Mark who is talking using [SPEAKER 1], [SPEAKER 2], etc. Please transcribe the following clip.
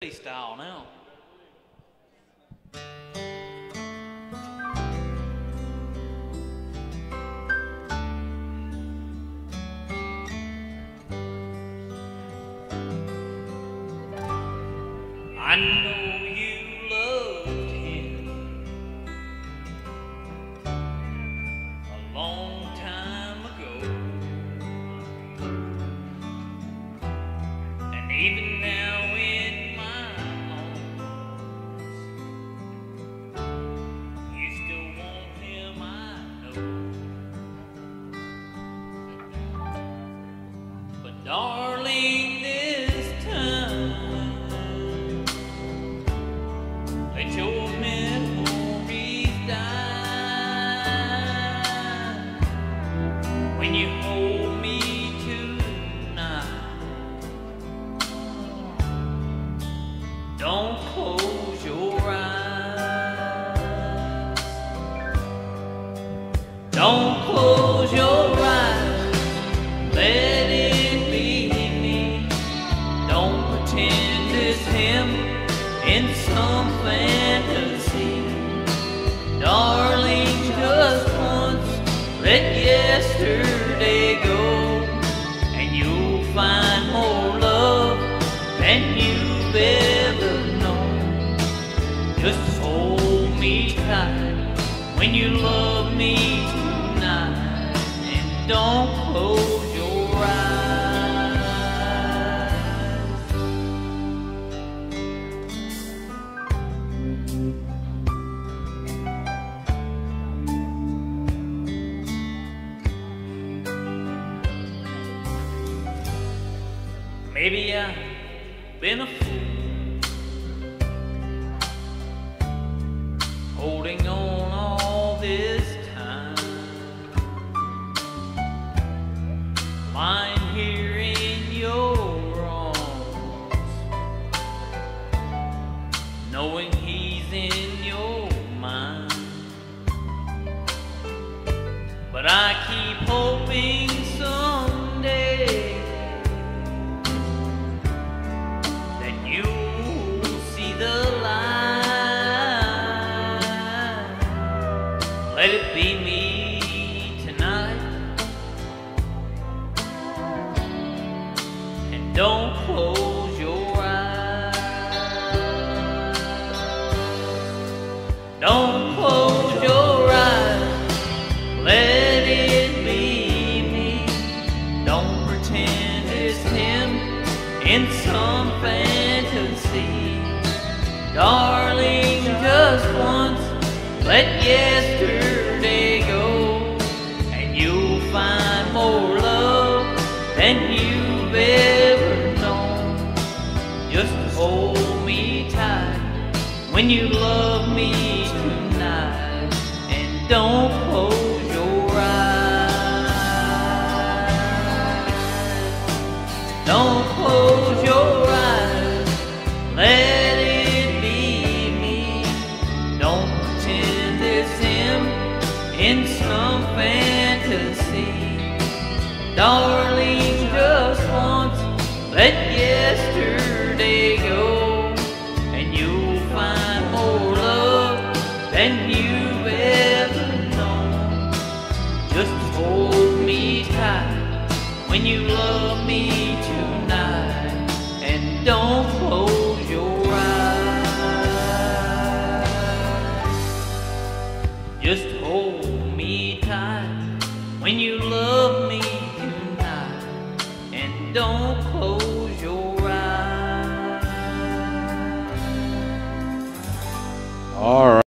[SPEAKER 1] style now. I know you loved him a long time ago, and even now in my arms, you still want him, I know. But darling, this time let your memories die. When you hold me tonight, don't close your eyes. Don't close your eyes. Let it be me. Don't pretend it's him in some fantasy. Darling, just once, let yesterday go, and you'll find more love than you've ever known. Just hold me tight when you love me tonight, and don't close your eyes. Maybe I've been a fool, holding on all this time, lying here in your arms, knowing he's in your mind. But I keep hoping someday let it be me tonight, and don't close your eyes. Don't close your eyes. Let it be me. Don't pretend it's him in some fantasy. Darling, just once, let yesterday go, and you'll find more love than you've ever known. Just hold me tight when you love me tonight, and don't close your eyes. Don't close your eyes. Let it be me. Don't pretend it's him in some fantasy. Darling, just once, let yesterday go, and you'll find more love than you've ever known. Just hold me tight when you love me tonight, and don't close your eyes. Just hold me tight when you love me tonight, and don't close your eyes.
[SPEAKER 2] All right.